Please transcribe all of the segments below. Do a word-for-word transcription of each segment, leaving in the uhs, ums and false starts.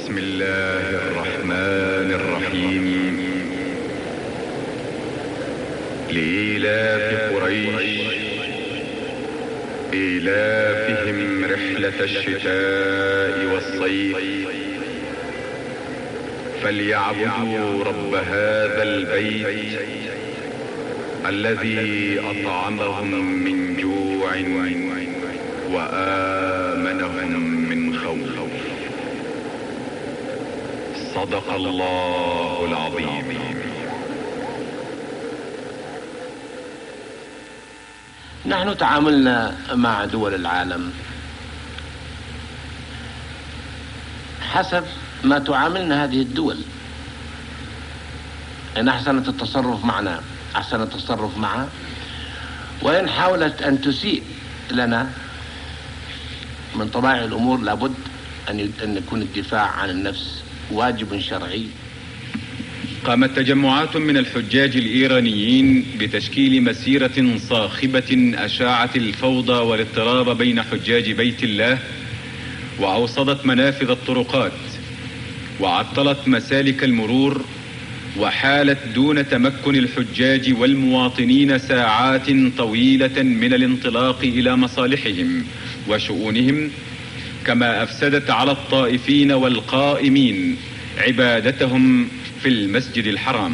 بسم الله الرحمن الرحيم. لإيلاف قريش إيلافهم رحلة الشتاء والصيف فليعبدوا رب هذا البيت الذي أطعمهم من جوع وآمنهم من خوف. صدق الله العظيم. نحن تعاملنا مع دول العالم حسب ما تعاملنا هذه الدول. إن أحسنت التصرف معنا أحسن التصرف معها، وإن حاولت أن تسيء لنا من طبائع الأمور لابد أن يكون الدفاع عن النفس واجب شرعي. قامت تجمعات من الحجاج الإيرانيين بتشكيل مسيرة صاخبة أشاعت الفوضى والاضطراب بين حجاج بيت الله، وأوصدت منافذ الطرقات وعطلت مسالك المرور، وحالت دون تمكن الحجاج والمواطنين ساعات طويلة من الانطلاق إلى مصالحهم وشؤونهم، كما أفسدت على الطائفين والقائمين عبادتهم في المسجد الحرام.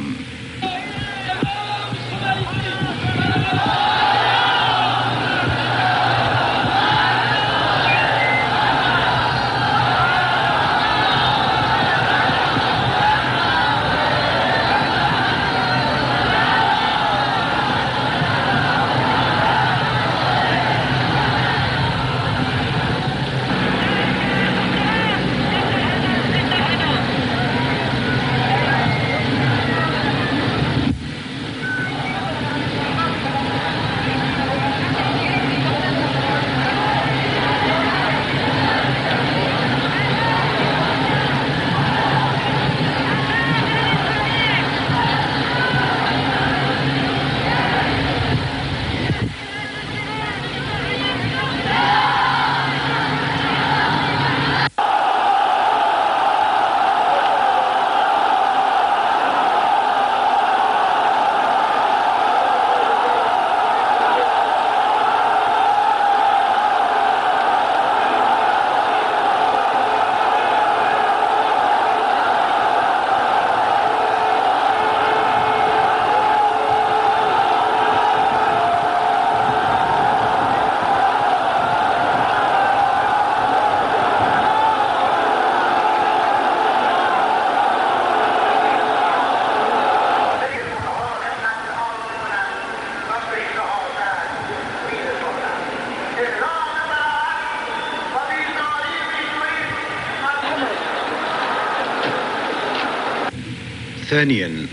ثانيا،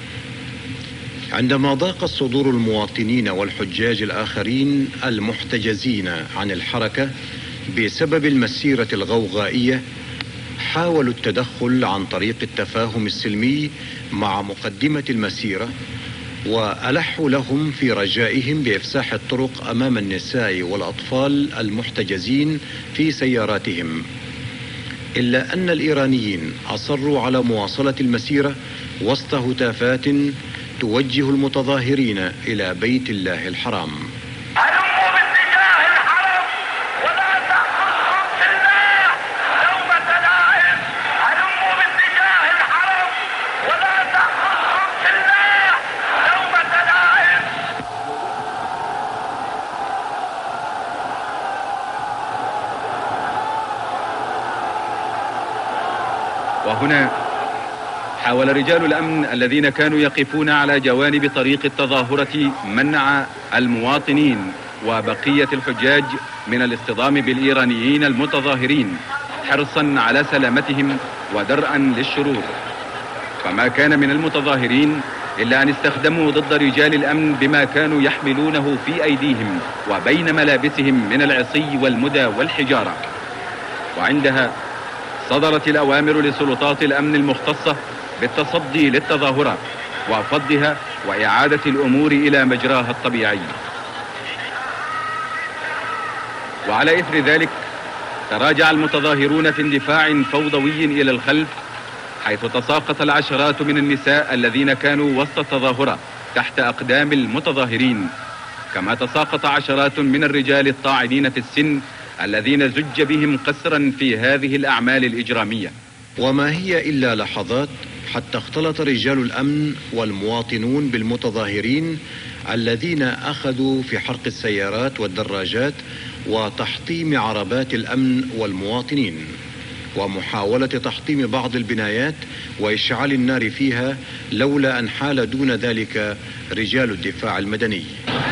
عندما ضاقت صدور المواطنين والحجاج الآخرين المحتجزين عن الحركة بسبب المسيرة الغوغائية، حاولوا التدخل عن طريق التفاهم السلمي مع مقدمة المسيرة، وألحوا لهم في رجائهم بإفساح الطرق أمام النساء والأطفال المحتجزين في سياراتهم. إلا أن الإيرانيين أصروا على مواصلة المسيرة وسط هتافات توجه المتظاهرين إلى بيت الله الحرام. هلموا باتجاه الحرم ولا تأخذكم في الله لومة لائم. هلموا باتجاه الحرم ولا تأخذكم في الله لومة لائم. وهنا حاول رجال الأمن الذين كانوا يقفون على جوانب طريق التظاهرة منع المواطنين وبقية الحجاج من الاصطدام بالإيرانيين المتظاهرين، حرصا على سلامتهم ودرءا للشرور. فما كان من المتظاهرين إلا أن استخدموا ضد رجال الأمن بما كانوا يحملونه في أيديهم وبين ملابسهم من العصي والمدى والحجارة. وعندها صدرت الأوامر لسلطات الأمن المختصة بالتصدي للتظاهرات وفضها وإعادة الأمور إلى مجراها الطبيعي. وعلى إثر ذلك تراجع المتظاهرون في اندفاع فوضوي إلى الخلف حيث تساقط العشرات من النساء الذين كانوا وسط التظاهرة تحت أقدام المتظاهرين، كما تساقط عشرات من الرجال الطاعنين في السن الذين زج بهم قسرا في هذه الأعمال الإجرامية. وما هي إلا لحظات حتى اختلط رجال الأمن والمواطنون بالمتظاهرين الذين أخذوا في حرق السيارات والدراجات وتحطيم عربات الأمن والمواطنين، ومحاولة تحطيم بعض البنايات وإشعال النار فيها، لولا أن حال دون ذلك رجال الدفاع المدني.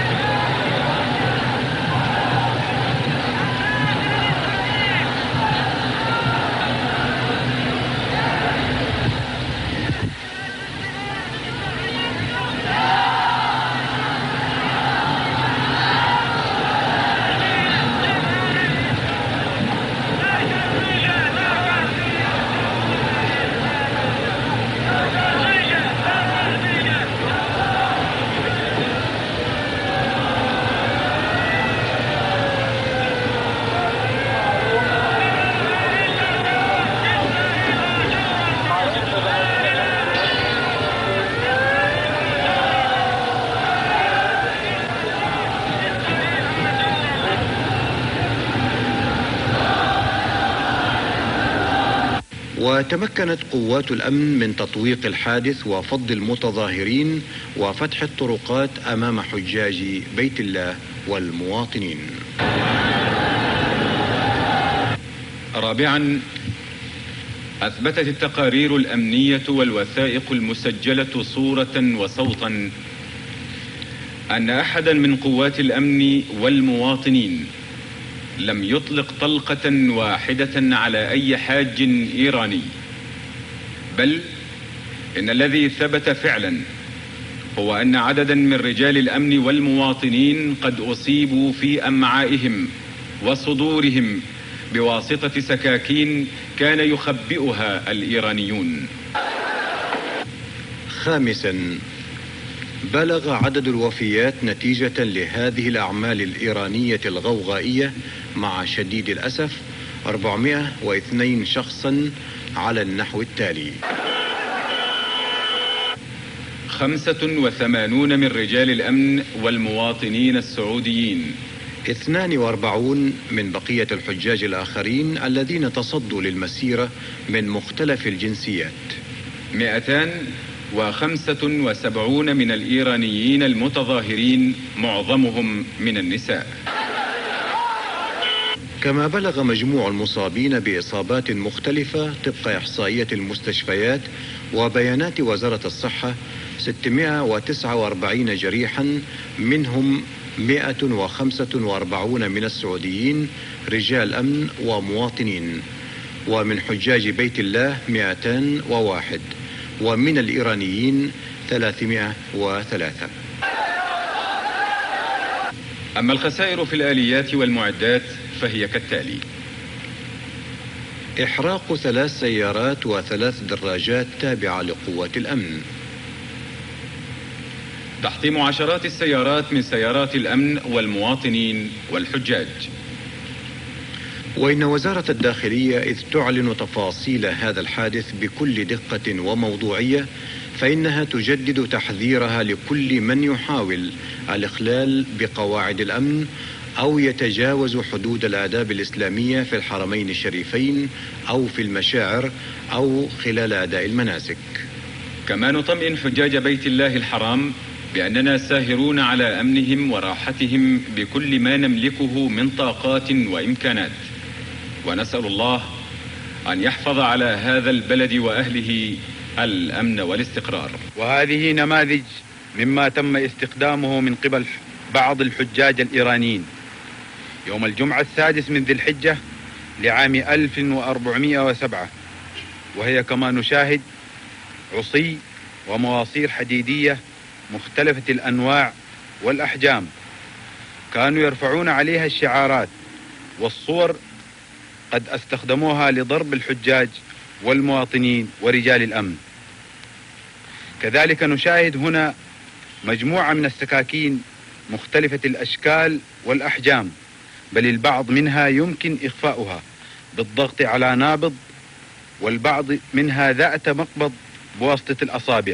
وتمكنت قوات الأمن من تطويق الحادث وفض المتظاهرين وفتح الطرقات أمام حجاج بيت الله والمواطنين. رابعا، أثبتت التقارير الأمنية والوثائق المسجلة صورة وصوتا أن أحدا من قوات الأمن والمواطنين لم يطلق طلقة واحدة على أي حاج إيراني، بل إن الذي ثبت فعلا هو أن عددا من رجال الأمن والمواطنين قد أصيبوا في أمعائهم وصدورهم بواسطة سكاكين كان يخبئها الإيرانيون. خامسا، بلغ عدد الوفيات نتيجة لهذه الأعمال الإيرانية الغوغائية مع شديد الأسف أربعمائة واثنين شخصا على النحو التالي: خمسة وثمانون من رجال الأمن والمواطنين السعوديين، اثنان واربعون من بقية الحجاج الآخرين الذين تصدوا للمسيرة من مختلف الجنسيات، مئتان وخمسة وسبعون من الإيرانيين المتظاهرين معظمهم من النساء. كما بلغ مجموع المصابين بإصابات مختلفة طبق إحصائية المستشفيات وبيانات وزارة الصحة ستمائة وتسعة وأربعين جريحا، منهم مائة وخمسة وأربعون من السعوديين رجال أمن ومواطنين، ومن حجاج بيت الله مائتان وواحد، ومن الإيرانيين ثلاثمائة وثلاثة. أما الخسائر في الآليات والمعدات فهي كالتالي: إحراق ثلاث سيارات وثلاث دراجات تابعة لقوات الأمن، تحطيم عشرات السيارات من سيارات الأمن والمواطنين والحجاج. وإن وزارة الداخلية إذ تعلن تفاصيل هذا الحادث بكل دقة وموضوعية، فإنها تجدد تحذيرها لكل من يحاول الإخلال بقواعد الأمن أو يتجاوز حدود الآداب الإسلامية في الحرمين الشريفين أو في المشاعر أو خلال أداء المناسك. كما نطمئن حجاج بيت الله الحرام بأننا ساهرون على أمنهم وراحتهم بكل ما نملكه من طاقات وإمكانات، ونسأل الله أن يحفظ على هذا البلد وأهله الأمن والاستقرار. وهذه نماذج مما تم استخدامه من قبل بعض الحجاج الإيرانيين يوم الجمعة السادس من ذي الحجة لعام ألف وأربعمائة وسبعة، وهي كما نشاهد عصي ومواصير حديدية مختلفة الأنواع والأحجام، كانوا يرفعون عليها الشعارات والصور قد استخدموها لضرب الحجاج والمواطنين ورجال الأمن. كذلك نشاهد هنا مجموعة من السكاكين مختلفة الأشكال والأحجام، بل البعض منها يمكن إخفاؤها بالضغط على نابض والبعض منها ذات مقبض بواسطة الأصابع.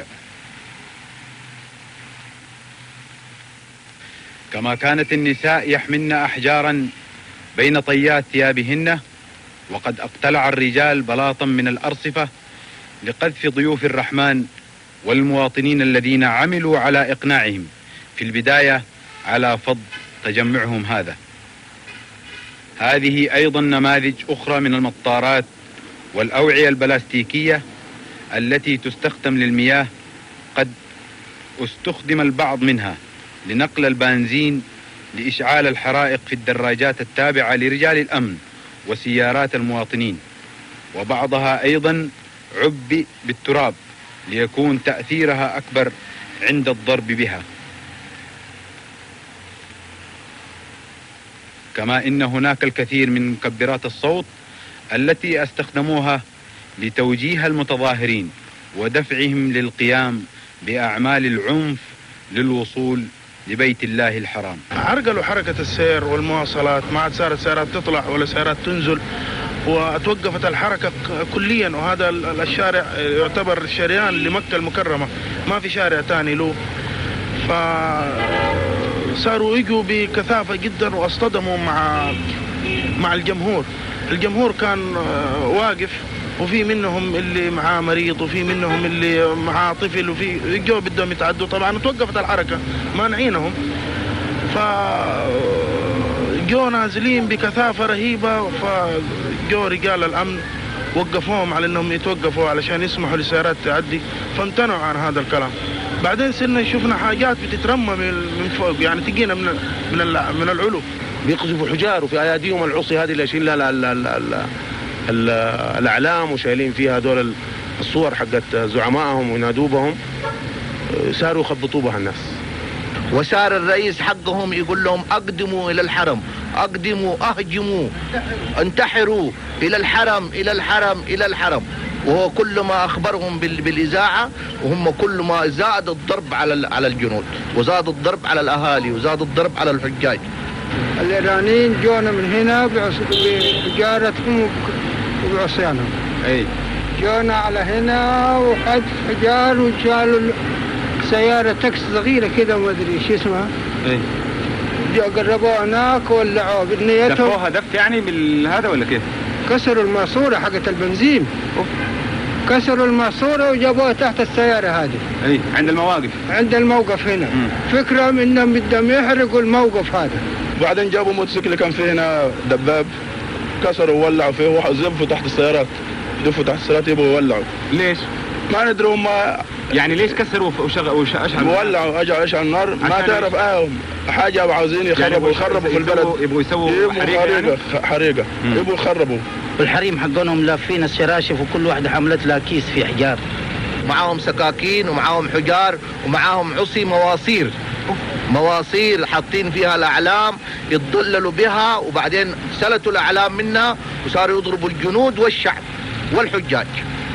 كما كانت النساء يحملن أحجارا بين طيات ثيابهن، وقد اقتلع الرجال بلاطا من الأرصفة لقذف ضيوف الرحمن والمواطنين الذين عملوا على إقناعهم في البداية على فض تجمعهم هذا. هذه أيضا نماذج أخرى من المطارات والأوعية البلاستيكية التي تستخدم للمياه، قد استخدم البعض منها لنقل البنزين لإشعال الحرائق في الدراجات التابعة لرجال الأمن وسيارات المواطنين، وبعضها أيضا عبئ بالتراب ليكون تأثيرها أكبر عند الضرب بها. كما إن هناك الكثير من مكبرات الصوت التي استخدموها لتوجيه المتظاهرين ودفعهم للقيام بأعمال العنف للوصول لبيت الله الحرام. عرقلوا حركة السير والمواصلات، ما عاد صارت سيارات تطلع ولا سيارات تنزل، وتوقفت الحركة كليا. وهذا الشارع يعتبر شريان لمكة المكرمة، ما في شارع تاني له. فصاروا يجوا بكثافة جدا واصطدموا مع مع الجمهور. الجمهور كان واقف، وفي منهم اللي معاه مريض وفي منهم اللي معاه طفل، وفي يجوا بدهم يتعدوا. طبعا توقفت الحركة مانعينهم، فجوا نازلين بكثافة رهيبة. فجوا رجال الأمن وقفوهم على انهم يتوقفوا علشان يسمحوا للسيارات تعدي، فامتنعوا عن هذا الكلام. بعدين صرنا شفنا حاجات بتترمى من فوق، يعني تجينا من من من العلو. بيقذفوا حجار وفي اياديهم العصي هذه اللي شايلين لها الاعلام وشايلين فيها هذول الصور حقت زعمائهم وينادوا صاروا يخبطوا بها الناس. وصار الرئيس حقهم يقول لهم اقدموا الى الحرم، اقدموا، اهجموا، انتحروا الى الحرم، الى الحرم، الى الحرم. وهو كل ما اخبرهم بالاذاعه، وهم كل ما زاد الضرب على على الجنود، وزاد الضرب على الاهالي، وزاد الضرب على الحجاج. الايرانيين جونا من هنا بحجارتهم وبعصيانهم. اي جونا على هنا وحد حجار، وشالوا سياره تاكسي صغيره كده ما ادري شو اسمها. اي قربوها هناك وولعوها بنيتهم. دفوها دف يعني من هذا ولا كيف؟ كسروا الماسوره حقت البنزين. أوف. كسروا الماسوره وجابوها تحت السياره هذه. اي عند المواقف. عند الموقف هنا. مم. فكرهم انهم بدهم يحرقوا الموقف هذا. بعدين جابوا موتوسيكل كان فيه هنا دباب، كسروا وولعوا فيه وزفوا تحت السيارات. دفوا تحت السيارات يبغوا يولعوا. ليش؟ ما ندري هم يعني ليش كسروا وشغلوا واشعلوا؟ ولعوا اجوا اشعلوا النار، ما تعرف اه حاجه عاوزين يخربوا يخربوا في البلد. يبغوا يسووا حريقه يعني؟ حريقه يبغوا يخربوا. الحريم حقهم لافين الشراشف، وكل واحده حملت لها كيس في حجار. معاهم سكاكين ومعاهم حجار ومعاهم عصي مواصير. مواصير حاطين فيها الاعلام يتضللوا بها، وبعدين سلتوا الاعلام منها وصاروا يضربوا الجنود والشعب والحجاج.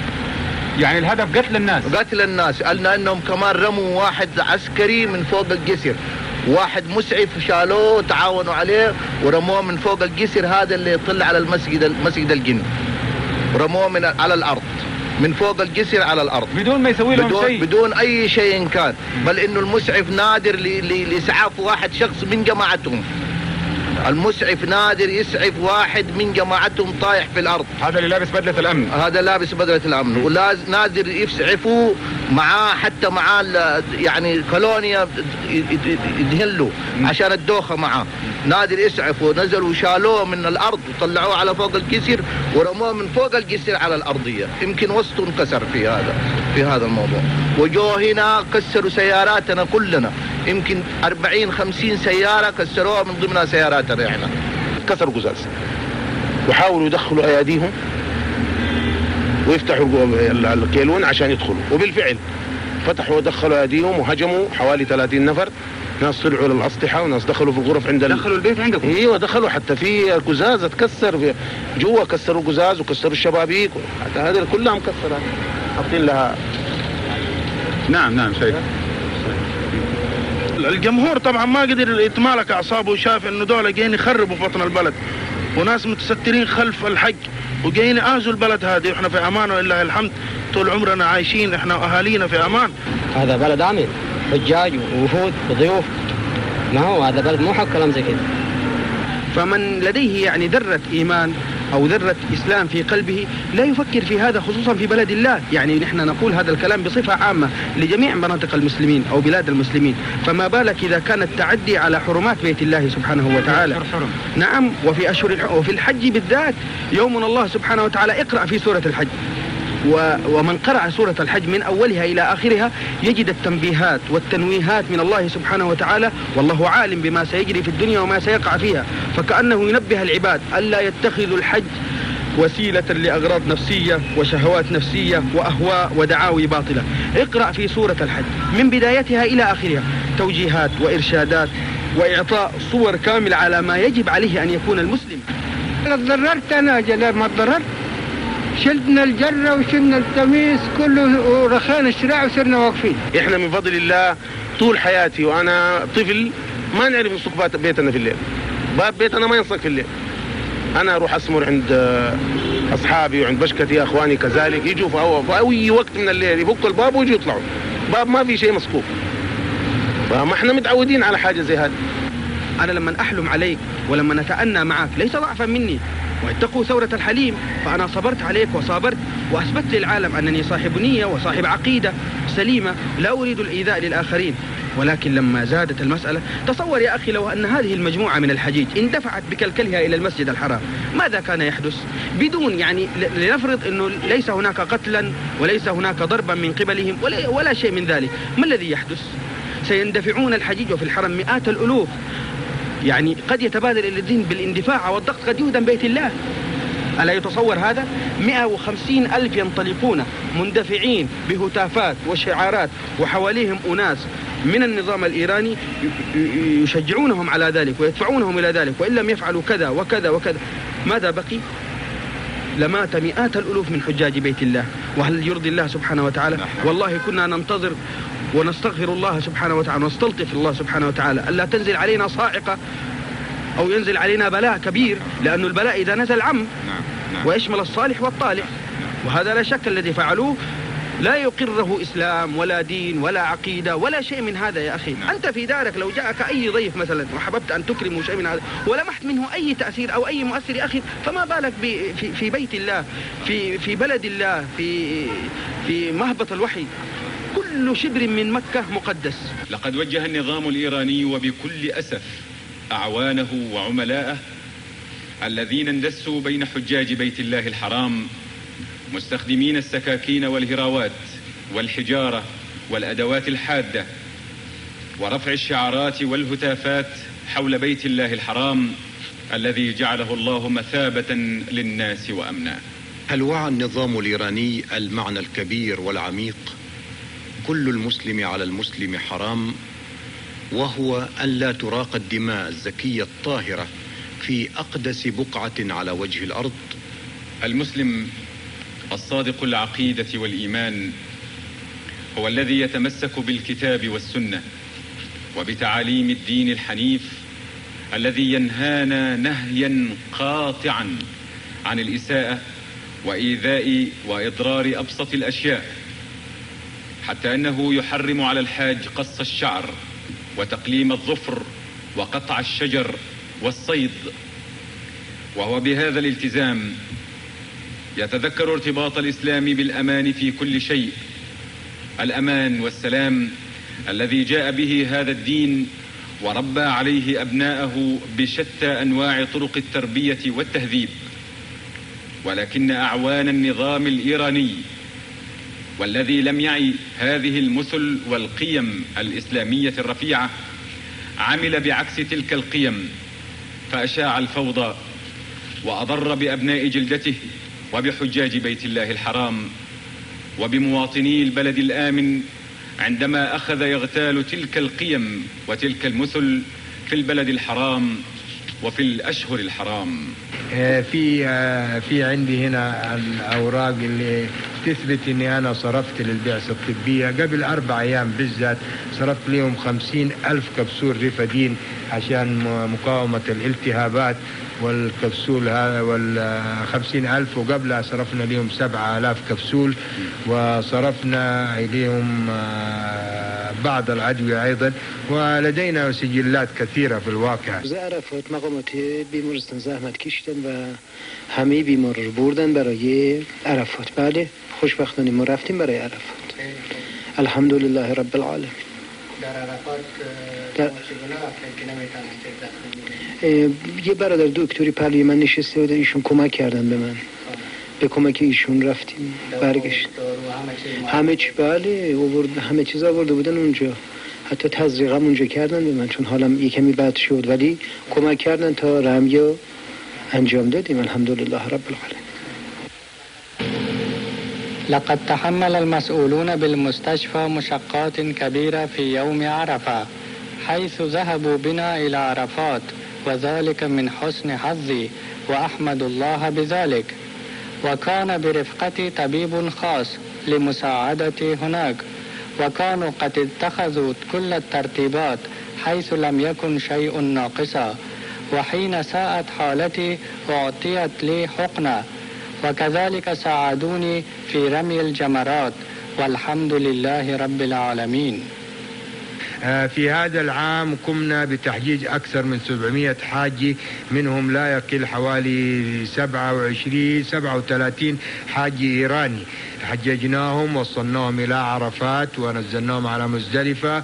يعني الهدف قتل الناس. قتل الناس. قالنا انهم كمان رموا واحد عسكري من فوق الجسر، واحد مسعف شالوه تعاونوا عليه ورموه من فوق الجسر هذا اللي يطل على المسجد مسجد الجن، رموه من على الارض، من فوق الجسر على الارض بدون ما يسوي لهم شيء، بدون اي شيء كان. بل انه المسعف نادر لاسعاف واحد شخص من جماعتهم. المسعف نادر يسعف واحد من جماعتهم طايح في الارض. هذا اللي لابس بدله الامن. هذا لابس بدله الامن، ونادر يسعفوا معاه، حتى معاه يعني كولونيا يدهلوا عشان الدوخه معاه. نادر يسعفوا، نزلوا وشالوه من الارض وطلعوه على فوق الجسر ورموه من فوق الجسر على الارضيه. يمكن وسطه انكسر في هذا في هذا الموضوع. وجو هنا كسروا سياراتنا كلنا، يمكن أربعين خمسين سياره كسروها من ضمنها سياراتنا احنا. كسروا قزاز وحاولوا يدخلوا اياديهم ويفتحوا الكيلون عشان يدخلوا، وبالفعل فتحوا ودخلوا اياديهم وهجموا حوالي ثلاثين نفر. ناس طلعوا للاسطحه وناس دخلوا في الغرف عند دخلوا البيت عندكم؟ ايوه دخلوا، حتى في قزاز اتكسر جوا، كسروا قزاز وكسروا الشبابيك، حتى هذه كلها مكسره حاطين لها. نعم نعم شايف. الجمهور طبعا ما قدر يتمالك اعصابه، وشاف انه دول جايين يخربوا في بطن البلد، وناس متسترين خلف الحج وجايين يآذوا البلد هذه، واحنا في امان ولله الحمد طول عمرنا عايشين احنا واهالينا في امان. هذا بلد امن، حجاج ووفود وضيوف، ما هو هذا بلد مو حق كلام زي كده. فمن لديه يعني ذرة إيمان أو ذرة إسلام في قلبه لا يفكر في هذا، خصوصا في بلد الله. يعني نحن نقول هذا الكلام بصفة عامة لجميع مناطق المسلمين أو بلاد المسلمين، فما بالك إذا كان التعدي على حرمات بيت الله سبحانه وتعالى. نعم، وفي أشهر الح... وفي الحج بالذات يومنا الله سبحانه وتعالى اقرأ في سورة الحج، و... ومن قرأ سورة الحج من أولها إلى آخرها يجد التنبيهات والتنويهات من الله سبحانه وتعالى، والله عالم بما سيجري في الدنيا وما سيقع فيها، فكأنه ينبه العباد ألا يتخذوا الحج وسيلة لأغراض نفسية وشهوات نفسية وأهواء ودعاوي باطلة. اقرأ في سورة الحج من بدايتها إلى آخرها توجيهات وإرشادات وإعطاء صور كاملة على ما يجب عليه أن يكون المسلم. تضررت أنا جلال ما تضررت، شلنا الجرة وشلنا التميس كله ورخينا الشراع وصرنا واقفين. احنا من فضل الله طول حياتي وانا طفل ما نعرف نسوق بيتنا في الليل، باب بيتنا ما ينسق في الليل. انا اروح اسمر عند اصحابي وعند بشكتي اخواني كذلك، يجوا في اي وقت من الليل يفكوا الباب ويجوا يطلعوا، باب ما في شيء مسكوك. فما احنا متعودين على حاجه زي هذه. انا لما احلم عليك ولما نتأنى معك ليس ضعفا مني، واتقوا ثورة الحليم، فأنا صبرت عليك وصابرت وأثبت للعالم أنني صاحب نية وصاحب عقيدة سليمة لا أريد الإيذاء للآخرين. ولكن لما زادت المسألة، تصور يا أخي لو أن هذه المجموعة من الحجيج اندفعت بكلكلها إلى المسجد الحرام، ماذا كان يحدث؟ بدون يعني لنفرض أنه ليس هناك قتلا وليس هناك ضربا من قبلهم ولا, ولا شيء من ذلك، ما الذي يحدث؟ سيندفعون الحجيج وفي الحرم مئات الألوف، يعني قد يتبادل إلى الذهن بالاندفاع والضغط قد يهدم بيت الله. ألا يتصور هذا؟ مئة وخمسين ألف ينطلقون مندفعين بهتافات وشعارات وحواليهم أناس من النظام الإيراني يشجعونهم على ذلك ويدفعونهم إلى ذلك، وإن لم يفعلوا كذا وكذا وكذا. ماذا بقي؟ لمات مئات الألوف من حجاج بيت الله. وهل يرضي الله سبحانه وتعالى؟ والله كنا ننتظر ونستغفر الله سبحانه وتعالى ونستلطف الله سبحانه وتعالى ألا تنزل علينا صاعقة أو ينزل علينا بلاء كبير، لأن البلاء إذا نزل عم ويشمل الصالح والطالح، وهذا لا شك الذي فعلوه لا يقره إسلام ولا دين ولا عقيدة ولا شيء من هذا. يا أخي أنت في دارك لو جاءك أي ضيف مثلا وحببت أن تكرمه شيء من هذا ولمحت منه أي تأثير أو أي مؤثر يا أخي، فما بالك في, في بيت الله، في, في بلد الله، في, في مهبط الوحي. كل شبر من مكة مقدس. لقد وجه النظام الإيراني وبكل أسف أعوانه وعملاءه الذين اندسوا بين حجاج بيت الله الحرام مستخدمين السكاكين والهراوات والحجارة والأدوات الحادة ورفع الشعارات والهتافات حول بيت الله الحرام الذي جعله الله مثابة للناس وأمنا. هل وعى النظام الإيراني المعنى الكبير والعميق كل المسلم على المسلم حرام، وهو أن لا تراق الدماء الزكية الطاهرة في أقدس بقعة على وجه الأرض؟ المسلم الصادق العقيدة والإيمان هو الذي يتمسك بالكتاب والسنة وبتعاليم الدين الحنيف الذي ينهانا نهيا قاطعا عن الإساءة وإيذاء وإضرار أبسط الأشياء، حتى أنه يحرم على الحاج قص الشعر وتقليم الظفر وقطع الشجر والصيد. وهو بهذا الالتزام يتذكر ارتباط الإسلام بالأمان في كل شيء، الأمان والسلام الذي جاء به هذا الدين وربى عليه أبناءه بشتى أنواع طرق التربية والتهذيب. ولكن أعوان النظام الإيراني والذي لم يعي هذه المثل والقيم الإسلامية الرفيعة عمل بعكس تلك القيم، فأشاع الفوضى وأضر بأبناء جلدته وبحجاج بيت الله الحرام وبمواطني البلد الآمن عندما أخذ يغتال تلك القيم وتلك المثل في البلد الحرام وفي الأشهر الحرام. في في عندي هنا الأوراق اللي تثبت إني أنا صرفت للبعثة الطبية قبل أربع أيام بالذات، صرفت لهم خمسين ألف كبسول ريفادين عشان مقاومة الالتهابات، والكبسول هذا والخمسين ألف، وقبلها صرفنا لهم سبعة آلاف كبسول، وصرفنا إليهم بعض الأدوية أيضا، ولدينا سجلات كثيرة في الواقع. عرفات مقامات بیمارستان زحمت کشیدن و همه بیمار رو بردن برای عرفات. بله خوشبختانه ما رفتیم برای عرفات. الحمدلله رب العالمین. در عرفات در... یه برادر دکتری پهلوی من نشسته بودن، ایشون کمک کردن به من، به کمک ایشون رفتیم برگشت. همه چی بله آورد، همه چیز آورده بودن اونجا، حتی تزریقم اونجا کردن به من چون حالم یه کمی بد شد، ولی کمک کردن تا رمیو انجام دادیم. الحمدلله رب العالمین. لقد تحمل المسؤولون بالمستشفى مشقات كبيرة في يوم عرفة، حيث ذهبوا بنا إلى عرفات، وذلك من حسن حظي وأحمد الله بذلك. وكان برفقتي طبيب خاص لمساعدتي هناك، وكانوا قد اتخذوا كل الترتيبات حيث لم يكن شيء ناقصا. وحين ساءت حالتي أعطيت لي حقنة، وكذلك ساعدوني في رمي الجمرات، والحمد لله رب العالمين. في هذا العام قمنا بتحجيج أكثر من سبعمائة حاجي، منهم لا يقل حوالي سبعة وعشرين سبعة وثلاثين حاجي إيراني. حججناهم وصلناهم إلى عرفات ونزلناهم على مزدلفة،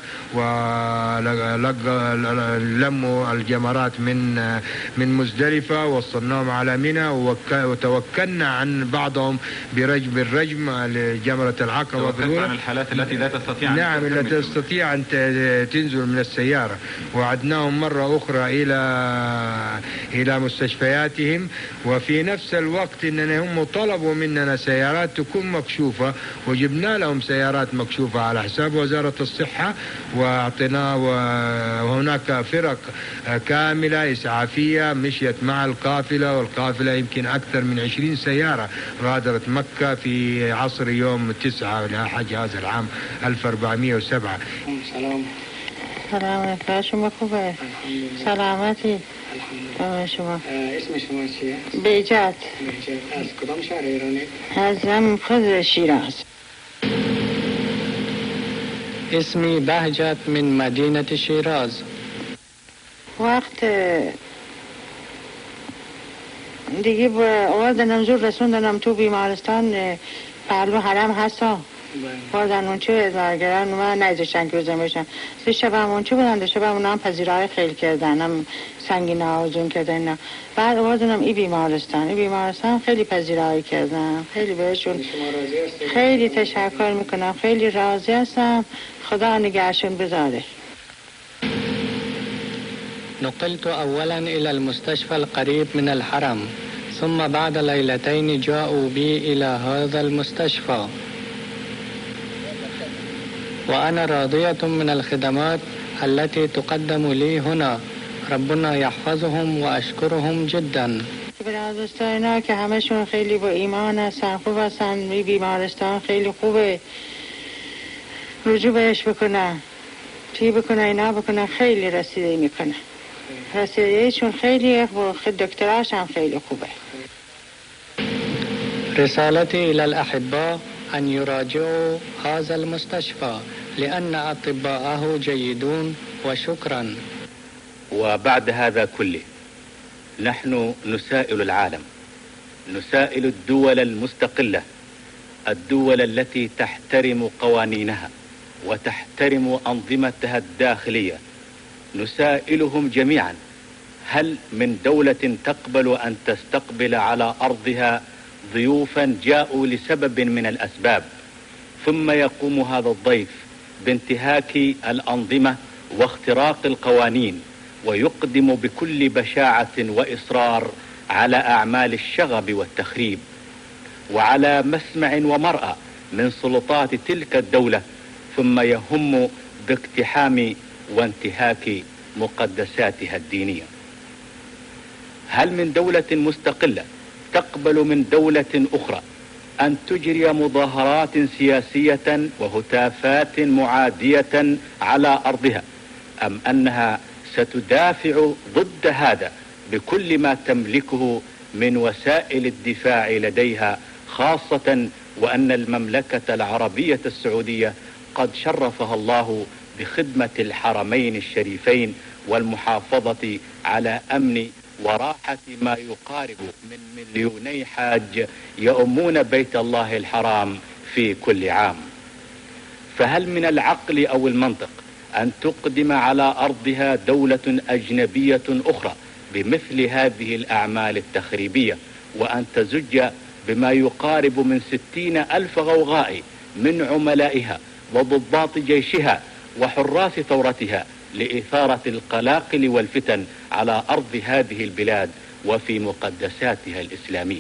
ولموا الجمرات من من مزدلفة، وصلناهم على منى، وتوكلنا عن بعضهم برجم الرجم لجمرة العقبة. توكلت عن الحالات التي لا تستطيع أن نعم لا تستطيع أن تنزل من السيارة، وعدناهم مرة أخرى إلى إلى مستشفياتهم. وفي نفس الوقت إننا هم طلبوا مننا سيارات تكون مكشوفة، وجبنا لهم سيارات مكشوفة على حساب وزارة الصحة، وأعطينا. وهناك فرق كاملة إسعافية مشيت مع القافلة، والقافلة يمكن أكثر من عشرين سيارة غادرت مكة في عصر يوم تسعة لحج هذا العام ألف وأربعمائة وسبعة. سلام سلامت شما خوبه؟ سلامتی شما. اسم شما چیه؟ بیجت. بیجت. از کدام شهر ایرانی؟ از هم خود شیراز. اسمي بهجت من مدينة شيراز. وقت دیگه آوردنم زور رسوندنم تو بیمارستان پهلو حرم هستم. بردن اونچه درگرن من نایزشن که بزن بشن سه شب هم اونچه بودن، دو شب هم اونم پذیرهای خیلی کردن، هم سنگین آزون کردن. بعد آوردنم ای بیمارستان ای بیمارستان خیلی پذیرهای کردن، خیلی بهشون خیلی تشکر میکنم، خیلی راضی هستم، خدا نگهشون بذاره. نقلت أولا إلى المستشفى القريب من الحرم، ثم بعد ليلتين جاءوا بي إلى هذا المستشفى، وأنا راضية من الخدمات التي تقدم لي هنا. ربنا يحفظهم وأشكرهم جدا. برادرستان که همشون خیلی با ایمان هستن، خوب هستن، بی بیمارستان خیلی خوبه، رجوع بهش بکنن، چی بکنن اینا بکنن، خیلی رسیده میکنن، رسیدهشون خیلی خوب، دکتراش هم خیلی خوبه. رسالتي إلى الأحباء أن يراجعوا هذا المستشفى لأن أطباءه جيدون، وشكرا. وبعد هذا كله نحن نسائل العالم، نسائل الدول المستقلة، الدول التي تحترم قوانينها وتحترم أنظمتها الداخلية، نسائلهم جميعا هل من دولة تقبل أن تستقبل على أرضها ضيوفا جاءوا لسبب من الأسباب، ثم يقوم هذا الضيف بانتهاك الأنظمة واختراق القوانين، ويقدم بكل بشاعة وإصرار على أعمال الشغب والتخريب، وعلى مسمع ومرأى من سلطات تلك الدولة، ثم يهم باقتحام وانتهاك مقدساتها الدينية. هل من دولة مستقلة تقبل من دولة أخرى أن تجري مظاهرات سياسية وهتافات معادية على أرضها، أم أنها ستدافع ضد هذا بكل ما تملكه من وسائل الدفاع لديها، خاصة وأن المملكة العربية السعودية قد شرفها الله بخدمة الحرمين الشريفين والمحافظة على أمن وراحة ما يقارب من مليوني حاج يؤمون بيت الله الحرام في كل عام. فهل من العقل أو المنطق أن تقدم على أرضها دولة أجنبية أخرى بمثل هذه الأعمال التخريبية، وأن تزج بما يقارب من ستين ألف غوغاء من عملائها وضباط جيشها وحراس ثورتها لإثارة القلاقل والفتن على أرض هذه البلاد وفي مقدساتها الإسلامية؟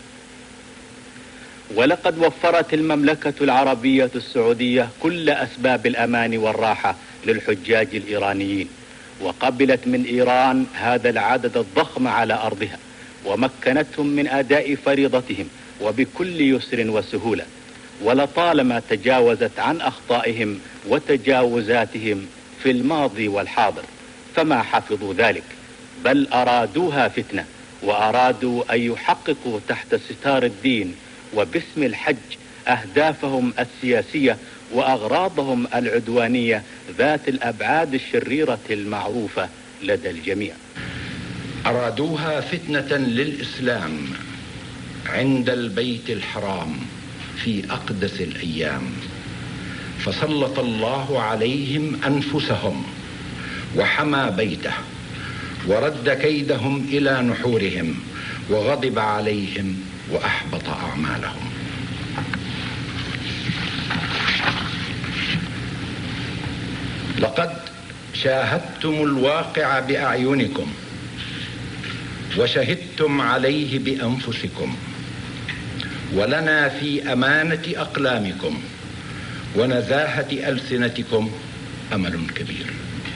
ولقد وفرت المملكة العربية السعودية كل أسباب الأمان والراحة للحجاج الإيرانيين، وقبلت من إيران هذا العدد الضخم على أرضها، ومكنتهم من أداء فريضتهم وبكل يسر وسهولة، ولطالما تجاوزت عن أخطائهم وتجاوزاتهم في الماضي والحاضر، فما حفظوا ذلك، بل أرادوها فتنة، وأرادوا أن يحققوا تحت ستار الدين وباسم الحج أهدافهم السياسية وأغراضهم العدوانية ذات الأبعاد الشريرة المعروفة لدى الجميع. أرادوها فتنة للإسلام عند البيت الحرام في أقدس الأيام، فسلط الله عليهم أنفسهم وحمى بيته ورد كيدهم إلى نحورهم وغضب عليهم وأحبط أعمالهم. لقد شاهدتم الواقع بأعينكم وشهدتم عليه بأنفسكم، ولنا في أمانة أقلامكم ونزاهة ألسنتكم أمل كبير،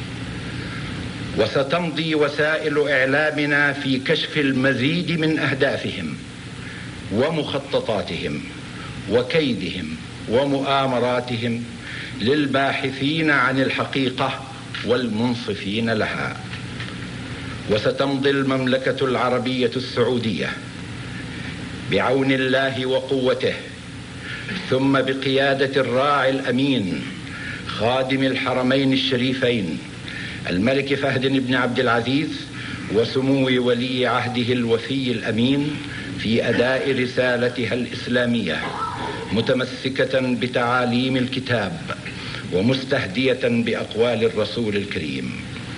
وستمضي وسائل إعلامنا في كشف المزيد من أهدافهم ومخططاتهم وكيدهم ومؤامراتهم للباحثين عن الحقيقة والمنصفين لها. وستمضي المملكة العربية السعودية بعون الله وقوته، ثم بقيادة الراعي الأمين خادم الحرمين الشريفين الملك فهد بن عبد العزيز وسمو ولي عهده الوفي الأمين في أداء رسالتها الإسلامية، متمسكة بتعاليم الكتاب ومستهدية بأقوال الرسول الكريم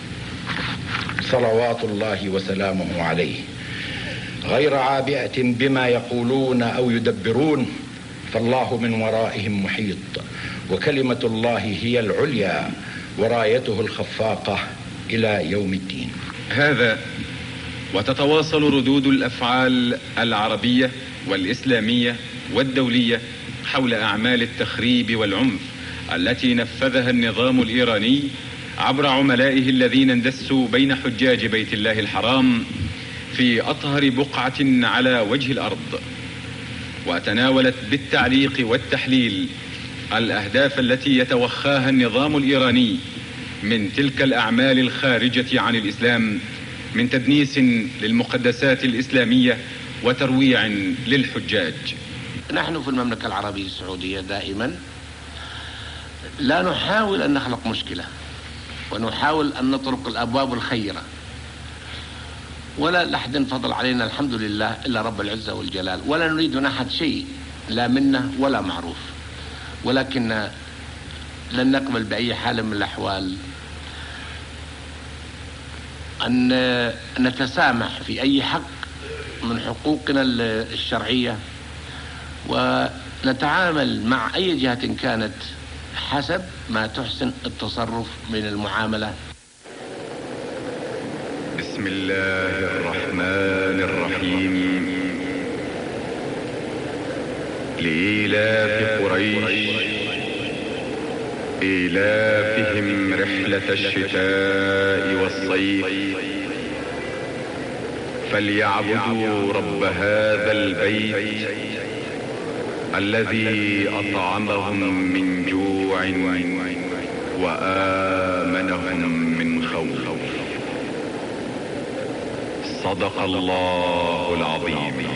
صلوات الله وسلامه عليه، غير عابئة بما يقولون أو يدبرون، فالله من ورائهم محيط، وكلمة الله هي العليا ورايته الخفاقة إلى يوم الدين. هذا وتتواصل ردود الأفعال العربية والإسلامية والدولية حول أعمال التخريب والعنف التي نفذها النظام الإيراني عبر عملائه الذين اندسوا بين حجاج بيت الله الحرام في أطهر بقعة على وجه الأرض، وتناولت بالتعليق والتحليل الأهداف التي يتوخاها النظام الإيراني من تلك الأعمال الخارجة عن الإسلام من تدنيس للمقدسات الإسلامية وترويع للحجاج. نحن في المملكة العربية السعودية دائما لا نحاول أن نخلق مشكلة، ونحاول أن نطرق الأبواب الخيرة، ولا لأحد فضل علينا الحمد لله إلا رب العزة والجلال، ولا نريد من أحد شيء لا منا ولا معروف، ولكن لن نقبل بأي حال من الأحوال أن نتسامح في أي حق من حقوقنا الشرعية، ونتعامل مع أي جهة كانت حسب ما تحسن التصرف من المعاملة. بسم الله الرحمن الرحيم. لإيلاف قريش إيلافهم رحلة الشتاء والصيف فليعبدوا رب هذا البيت الذي أطعمهم من جوع وآمنهم من خوف. صدق الله العظيم.